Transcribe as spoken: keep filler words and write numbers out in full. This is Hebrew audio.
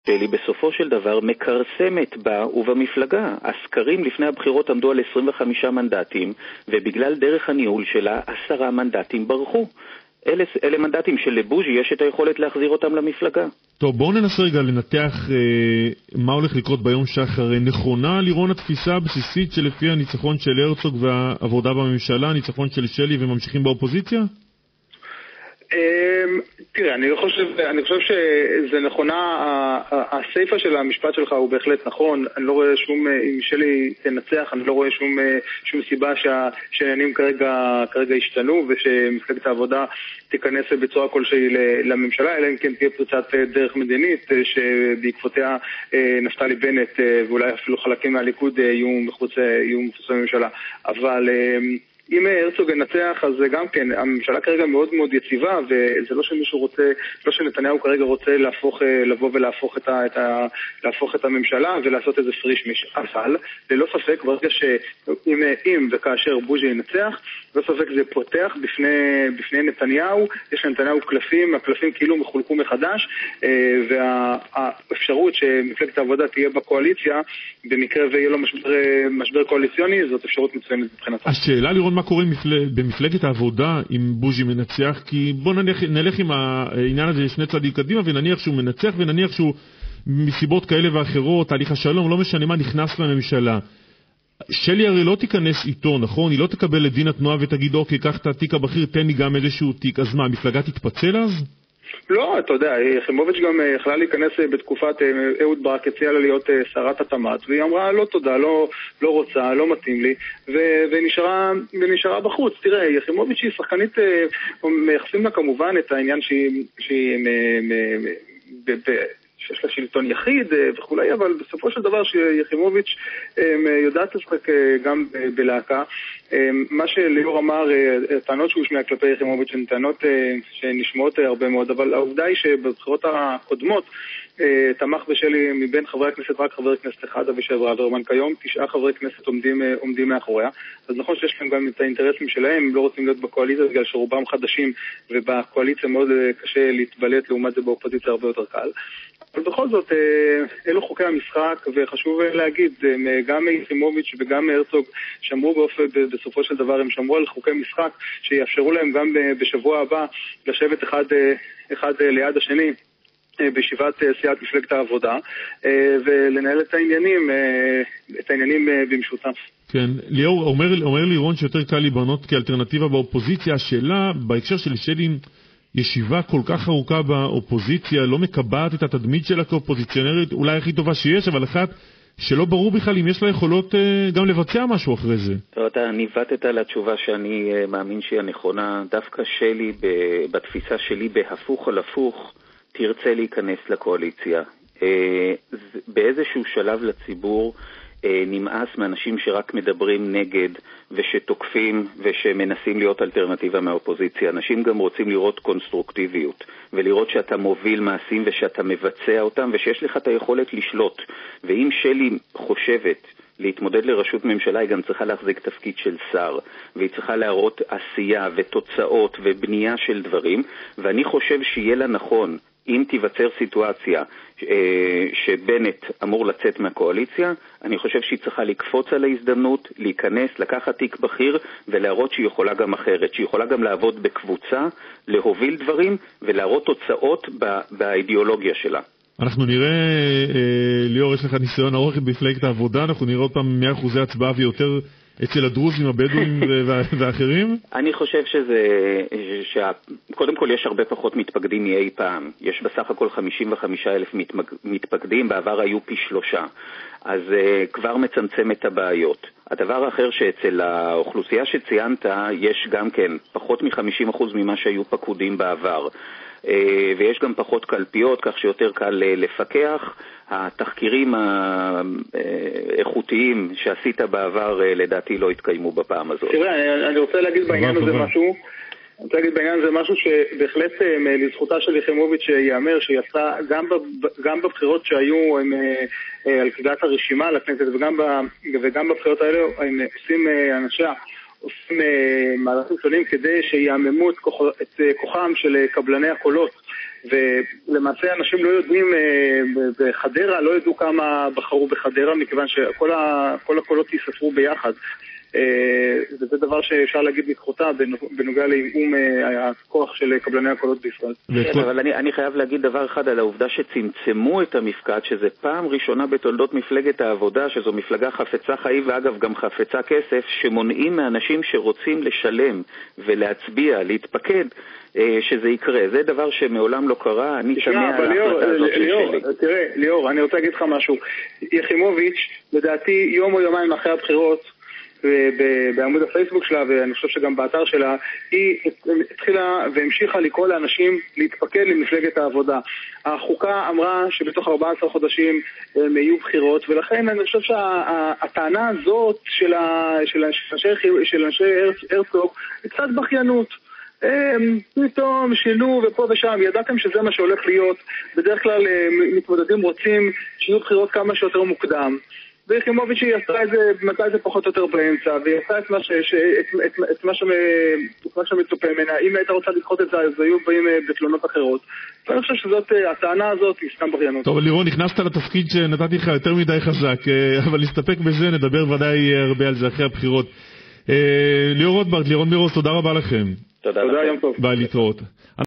שלי בסופו של דבר מקרסמת בה ובמפלגה. הסקרים לפני הבחירות עמדו על עשרים וחמישה מנדטים, ובגלל דרך הניהול שלה עשרה מנדטים ברחו. אלה, אלה מנדטים שלבוז'י יש את היכולת להחזיר אותם למפלגה. טוב, בואו ננסה רגע לנתח אה, מה הולך לקרות ביום שאחרי. נכונה לירון התפיסה הבסיסית שלפי הניצחון של הרצוג והעבודה בממשלה, הניצחון של שלי וממשיכים באופוזיציה? תראה, אני חושב, אני חושב שזה נכונה, הסייפה של המשפט שלך הוא בהחלט נכון. אני לא רואה שום, אם שלי תנצח, אני לא רואה שום, שום סיבה שהעניינים כרגע, כרגע השתנו, ושמפלגת העבודה תיכנס בצורה כלשהי לממשלה, אלא אם כן תהיה פריצת דרך מדינית, שבעקבותיה נפתלי בנט ואולי אפילו חלקים מהליכוד יהיו מחוץ, יהיו מחוץ לממשלה. אבל אם הרצוג ינצח, אז גם כן, הממשלה כרגע מאוד מאוד יציבה, וזה לא שמישהו רוצה, לא שנתניהו כרגע רוצה להפוך, לבוא ולהפוך את, ה, את, ה, להפוך את הממשלה ולעשות איזה פריש מיש. אבל, ללא ספק, ברגע שאם אם וכאשר בוז'י ינצח, ללא ספק זה פותח בפני, בפני נתניהו, יש לנתניהו קלפים, הקלפים כאילו מחולקו מחדש, והאפשרות שמפלגת העבודה תהיה בקואליציה, במקרה ויהיה לו משבר, משבר קואליציוני, זאת אפשרות מצוינת מבחינתה. השאלה לראות מה קורה במפלגת העבודה אם בוז'י מנצח, כי בוא נלך, נלך עם העניין הזה שני צעדים קדימה ונניח שהוא מנצח ונניח שהוא מסיבות כאלה ואחרות, תהליך השלום, לא משנה מה, נכנס לממשלה. שלי הרי לא תיכנס איתו, נכון? היא לא תקבל את דין התנועה ותגיד, אוקיי, קח את התיק הבכיר, תן לי גם איזשהו תיק. אז מה, המפלגה תתפצל אז? לא, אתה יודע, יחימוביץ' גם יכלה להיכנס בתקופת אהוד ברק, הציעה לה להיות שרת התמ"ת, והיא אמרה, לא תודה, לא, לא רוצה, לא מתאים לי, ו- ונשארה, ונשארה בחוץ. תראה, יחימוביץ' היא שחקנית, מייחסים לה כמובן את העניין שהיא, שהיא מ- מ- ב- ב- שיש לה שלטון יחיד וכולי, אבל בסופו של דבר שיחימוביץ' יודעת לשחק גם בלהקה. מה שליאור אמר, טענות שהוא שמיע כלפי יחימוביץ' הן טענות שנשמעות הרבה מאוד, אבל העובדה היא שבבחירות הקודמות תמך בשלי מבין חברי הכנסת רק חבר הכנסת אחד, אבישי ברוורמן. כיום תשעה חברי כנסת עומדים, עומדים מאחוריה. אז נכון שיש להם גם את האינטרסים שלהם, הם לא רוצים להיות בקואליציה בגלל שרובם חדשים, ובקואליציה מאוד קשה להתבלט, לעומת זה באופוזיציה הרבה יותר קל. אבל בכל זאת, אלו חוקי המשחק, וחשוב להגיד, גם יחימוביץ' וגם הרצוג שמרו באופן, בסופו של דבר הם שמרו על חוקי משחק שיאפשרו להם גם בשבוע הבא לשבת אחד, אחד ליד השני בישיבת סיעת מפלגת העבודה, ולנהל את העניינים, את העניינים במשותף. כן, ליאור, אומר, אומר לירון שיותר קל להיבנות כאלטרנטיבה באופוזיציה. השאלה בהקשר של שלי, ישיבה כל כך ארוכה באופוזיציה, לא מקבעת את התדמית שלה כאופוזיציונרית, אולי הכי טובה שיש, אבל אחת שלא ברור בכלל אם יש לה יכולות גם לבצע משהו אחרי זה. אתה ניווטת לתשובה שאני מאמין שהיא הנכונה. דווקא שלי, בתפיסה שלי, בהפוך על הפוך, תרצה להיכנס לקואליציה. באיזשהו שלב לציבור נמאס מאנשים שרק מדברים נגד ושתוקפים ושמנסים להיות אלטרנטיבה מהאופוזיציה. אנשים גם רוצים לראות קונסטרוקטיביות ולראות שאתה מוביל מעשים ושאתה מבצע אותם ושיש לך את היכולת לשלוט. ואם שלי חושבת להתמודד לראשות ממשלה, היא גם צריכה להחזיק תפקיד של שר, והיא צריכה להראות עשייה ותוצאות ובנייה של דברים, ואני חושב שיהיה לה נכון אם תיווצר סיטואציה שבנט אמור לצאת מהקואליציה, אני חושב שהיא צריכה לקפוץ על ההזדמנות, להיכנס, לקחת תיק בכיר ולהראות שהיא יכולה גם אחרת, שהיא יכולה גם לעבוד בקבוצה, להוביל דברים ולהראות תוצאות באידיאולוגיה שלה. אנחנו נראה, ליאור, יש לך ניסיון ארוך במפלגת העבודה, אנחנו נראה עוד פעם מאה אחוזי הצבעה ויותר אצל הדרוזים, הבדואים ואחרים? אני חושב שזה, קודם כל יש הרבה פחות מתפקדים מאי פעם. יש בסך הכל חמישים וחמישה אלף מתפקדים, בעבר היו פי שלושה. אז כבר מצמצם את הבעיות. הדבר האחר שאצל האוכלוסייה שציינת, יש גם כן פחות מ-חמישים אחוז ממה שהיו פקודים בעבר. ויש גם פחות קלפיות, כך שיותר קל לפקח. התחקירים האיכותיים שעשית בעבר לדעתי לא התקיימו בפעם הזאת. תראה, אני רוצה להגיד בעניין הזה משהו, אני רוצה להגיד בעניין הזה משהו שבהחלט לזכותה של יחימוביץ' שיאמר שהיא עשה גם, גם בבחירות שהיו הם, על קביעת הרשימה לכנסת וגם, וגם בבחירות האלה הם עושים אנשיה עושים מהלכים שונים כדי שיאממו את, כוח, את כוחם של קבלני הקולות ולמעשה אנשים לא יודעים, בחדרה לא ידעו כמה בחרו בחדרה, מכיוון שכל ה, כל הקולות ייספרו ביחד. וזה דבר שאפשר להגיד לזכותה בנוגע לאיום הכוח של קבלני הקולות בישראל. כן, אבל אני, אני חייב להגיד דבר אחד על העובדה שצמצמו את המפקד, שזה פעם ראשונה בתולדות מפלגת העבודה, שזו מפלגה חפצה חיים ואגב גם חפצה כסף, שמונעים מאנשים שרוצים לשלם ולהצביע, להתפקד, שזה יקרה. זה דבר שמעולם לא קרה, אני שמע על ההחלטה הזאת שלי. תראה, ליאור, אני רוצה להגיד לך משהו. יחימוביץ', לדעתי, יום או יומיים אחרי הבחירות, בעמוד הפייסבוק שלה, ואני חושב שגם באתר שלה, היא התחילה והמשיכה לקרוא לאנשים להתפקד למפלגת העבודה. החוקה אמרה שבתוך ארבעה עשר חודשים הם יהיו בחירות, ולכן אני חושב שהטענה הזאת של אנשי הרצוג היא קצת בכיינות. פתאום שינו ופה ושם, ידעתם שזה מה שהולך להיות. בדרך כלל מתמודדים רוצים שיהיו בחירות כמה שיותר מוקדם, ויחימוביץ' היא עשתה את זה, מצאה את זה פחות או יותר באמצע, והיא עשתה את מה, ש, ש, את, את, את מה, ש, את מה שמצופה ממנה. אם הייתה רוצה לדחות את זה, אז היו באים בתלונות אחרות. ואני חושב שזאת, הטענה הזאת היא סתם בריינות. טוב, לירון, נכנסת לתפקיד שנתתי לך יותר מדי חזק, אבל נסתפק בזה, נדבר ודאי הרבה על זה אחרי הבחירות. ליאור רוטברט, לירון מירוס, תודה רבה לכם. תודה לכם. יום טוב. ביי, להתראות.